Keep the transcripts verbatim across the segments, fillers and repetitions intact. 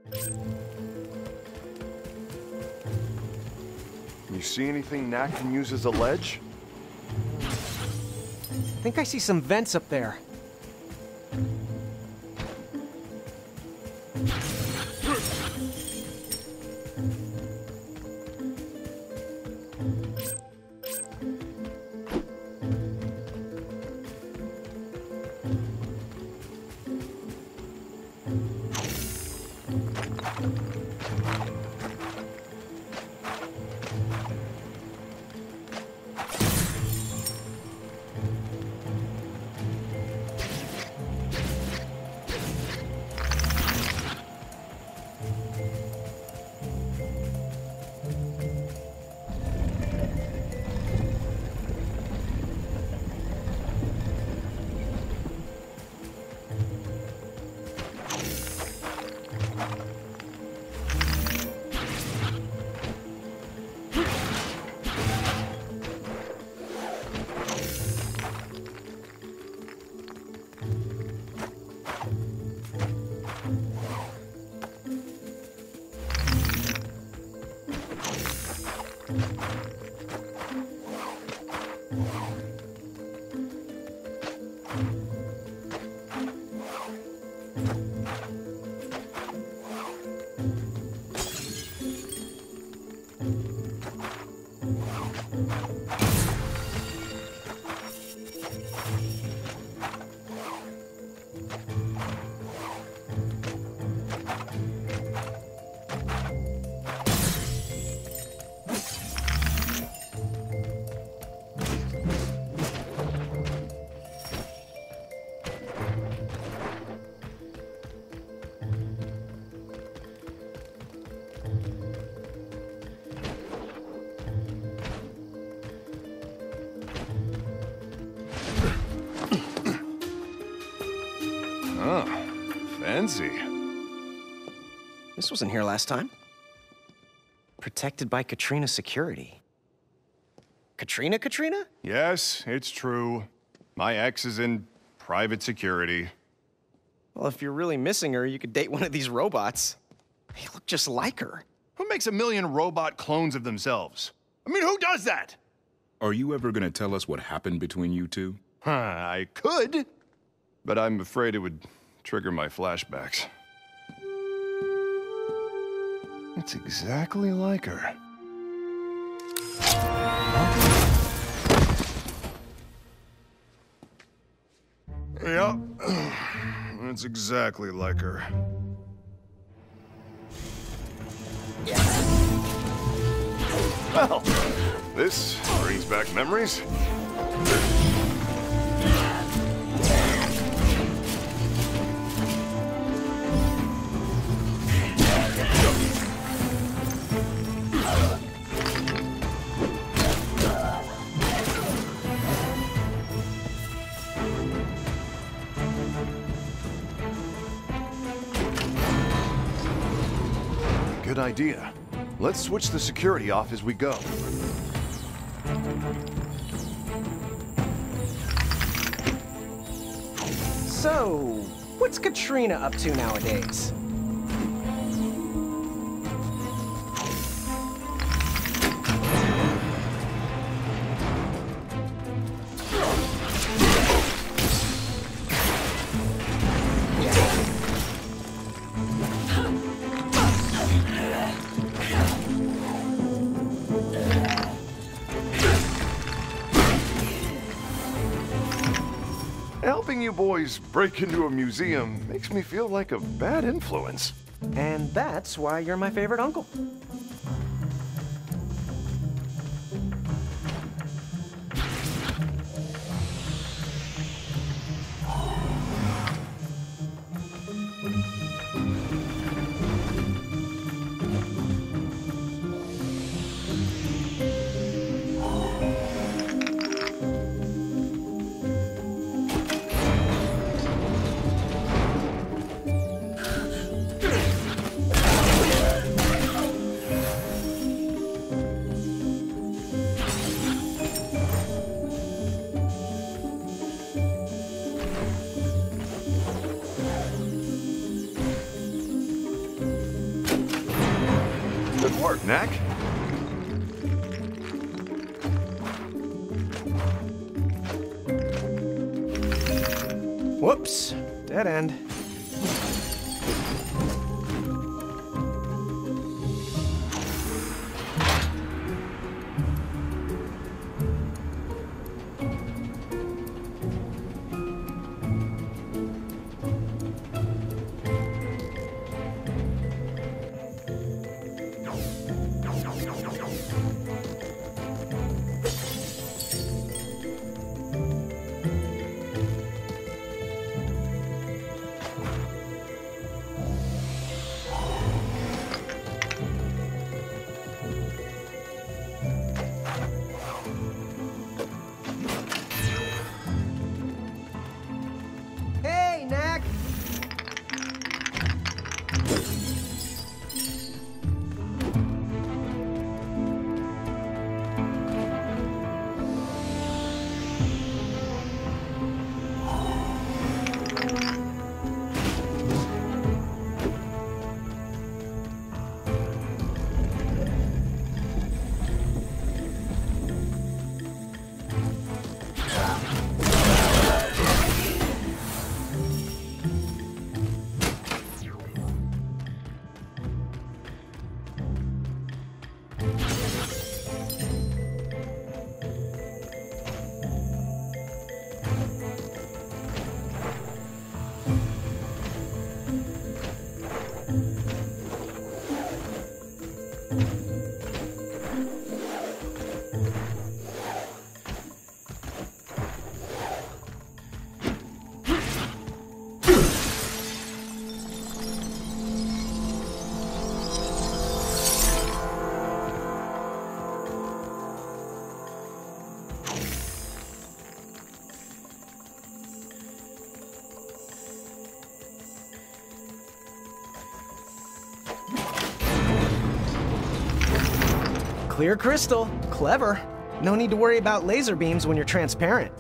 You see anything Knack can use as a ledge? I think I see some vents up there. Oh, fancy. This wasn't here last time. Protected by Katrina security. Katrina, Katrina? Yes, it's true. My ex is in private security. Well, if you're really missing her, you could date one of these robots. They look just like her. Who makes a million robot clones of themselves? I mean, who does that? Are you ever gonna tell us what happened between you two? Huh, I could, but I'm afraid it would trigger my flashbacks. It's exactly like her. Yep, it's exactly like her. Well, this brings back memories. Good idea. Let's switch the security off as we go. So, what's Katrina up to nowadays? Helping you boys break into a museum makes me feel like a bad influence. And that's why you're my favorite uncle. work, Knack. Whoops. Dead end. Hey, Knack! Clear crystal. Clever. No need to worry about laser beams when you're transparent.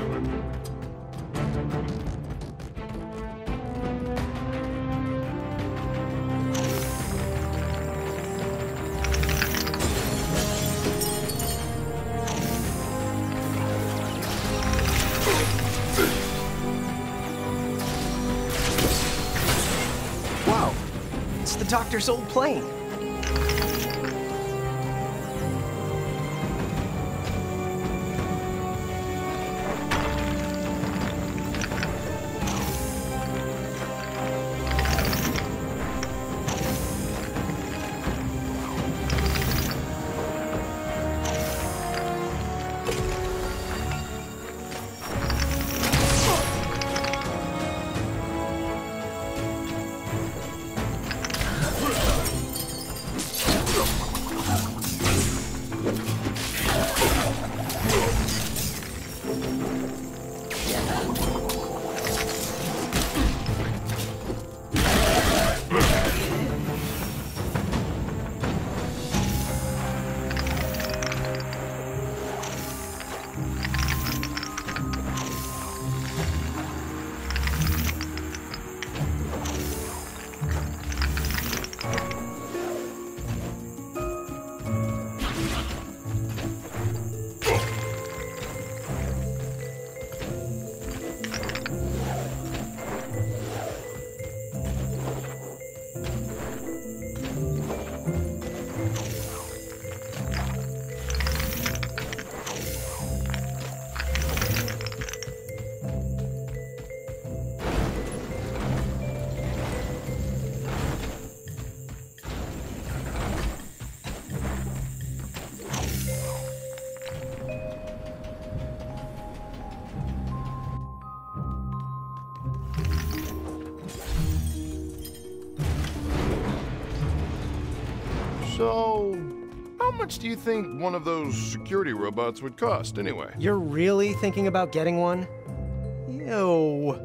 Wow. It's the doctor's old plane. So, how much do you think one of those security robots would cost, anyway? You're really thinking about getting one? Ew.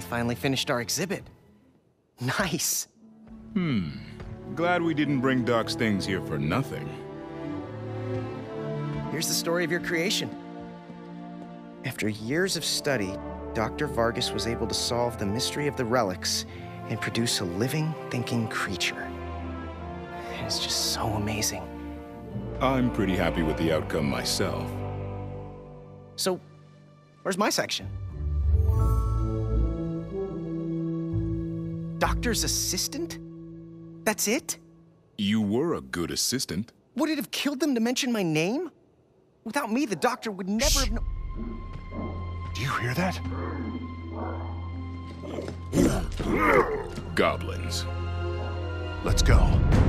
finally finished our exhibit. Nice. Hmm. Glad we didn't bring Doc's things here for nothing. Here's the story of your creation. After years of study, Doctor Vargas was able to solve the mystery of the relics and produce a living, thinking creature. It's just so amazing. I'm pretty happy with the outcome myself. So, where's my section? Doctor's assistant? That's it? You were a good assistant. Would it have killed them to mention my name? Without me, the doctor would never Shh. have known. Do you hear that? Goblins. Let's go.